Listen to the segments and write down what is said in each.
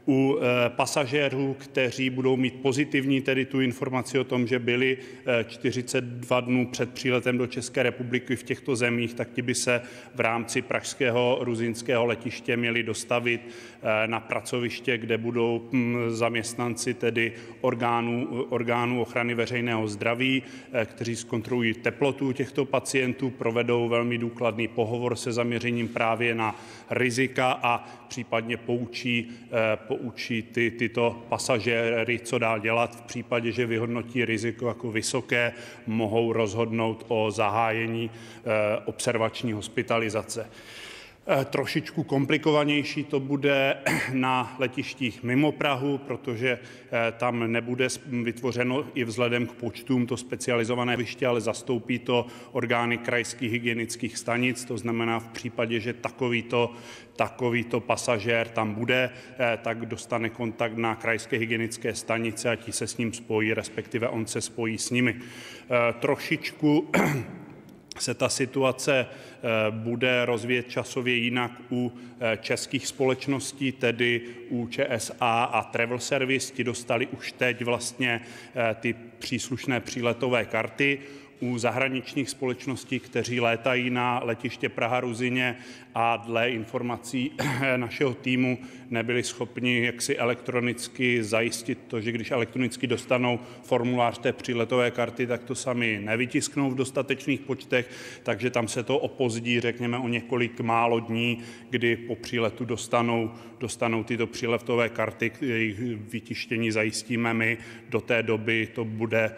U pasažérů, kteří budou mít pozitivní, tedy tu informaci o tom, že byli 42 dnů před příletem do České republiky v těchto zemích, tak ti by se v rámci pražského ruzyňského letiště měli dostavit na pracoviště, kde budou zaměstnanci tedy orgánů ochrany veřejného zdraví, kteří zkontrolují teplotu těchto pacientů, provedou velmi důkladný pohovor se zaměřením právě na rizika a případně poučí tyto pasažéry, co dál dělat. V případě, že vyhodnotí riziko jako vysoké, mohou rozhodnout o zahájení observační hospitalizace. Trošičku komplikovanější to bude na letištích mimo Prahu, protože tam nebude vytvořeno i vzhledem k počtům to specializované letiště, ale zastoupí to orgány krajských hygienických stanic. To znamená, v případě, že takovýto pasažér tam bude, tak dostane kontakt na krajské hygienické stanice a ti se s ním spojí, respektive on se spojí s nimi. Trošičku se ta situace bude rozvíjet časově jinak u českých společností, tedy u ČSA a Travel Service. Ti dostali už teď vlastně ty příslušné příletové karty. U zahraničních společností, kteří létají na letiště Praha-Ruzyně a dle informací našeho týmu nebyli schopni jaksi elektronicky zajistit to, že když elektronicky dostanou formulář té příletové karty, tak to sami nevytisknou v dostatečných počtech, takže tam se to opozdí, řekněme, o několik málo dní, kdy po příletu dostanou tyto příletové karty, jejich vytištění zajistíme my. Do té doby to bude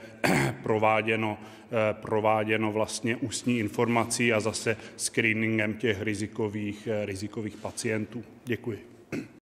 prováděno vlastně ústní informací a zase screeningem těch rizikových pacientů. Děkuji.